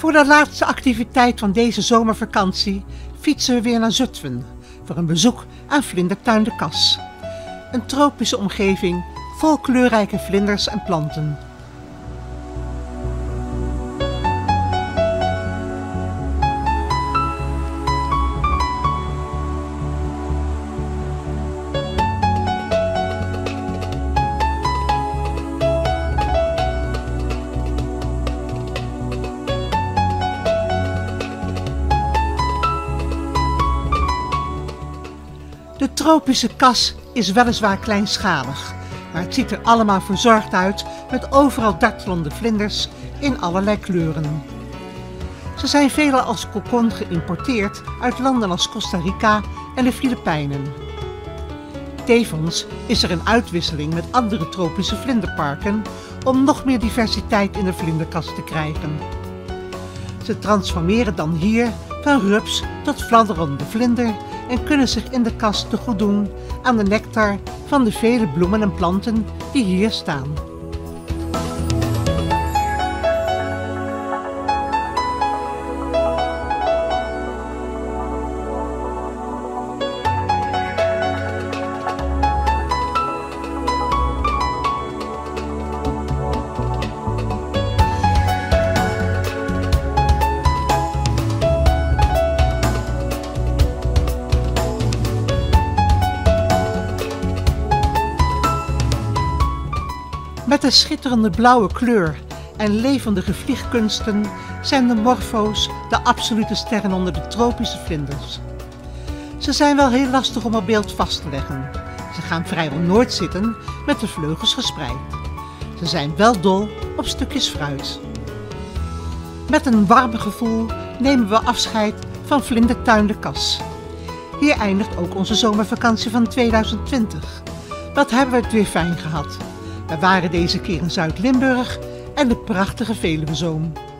Voor de laatste activiteit van deze zomervakantie fietsen we weer naar Zutphen voor een bezoek aan Vlindertuin de Kas. Een tropische omgeving vol kleurrijke vlinders en planten. De tropische kas is weliswaar kleinschalig, maar het ziet er allemaal verzorgd uit met overal dartelende vlinders in allerlei kleuren. Ze zijn veelal als kokon geïmporteerd uit landen als Costa Rica en de Filipijnen. Tevens is er een uitwisseling met andere tropische vlinderparken om nog meer diversiteit in de vlinderkas te krijgen. Ze transformeren dan hier van rups tot fladderende vlinder en kunnen zich in de kas te goed doen aan de nectar van de vele bloemen en planten die hier staan. Met de schitterende blauwe kleur en levendige vliegkunsten zijn de morfo's de absolute sterren onder de tropische vlinders. Ze zijn wel heel lastig om op beeld vast te leggen. Ze gaan vrijwel nooit zitten met de vleugels gespreid. Ze zijn wel dol op stukjes fruit. Met een warm gevoel nemen we afscheid van Vlindertuin de Kas. Hier eindigt ook onze zomervakantie van 2020. Wat hebben we het weer fijn gehad. We waren deze keer in Zuid-Limburg en de prachtige Veluwezoom.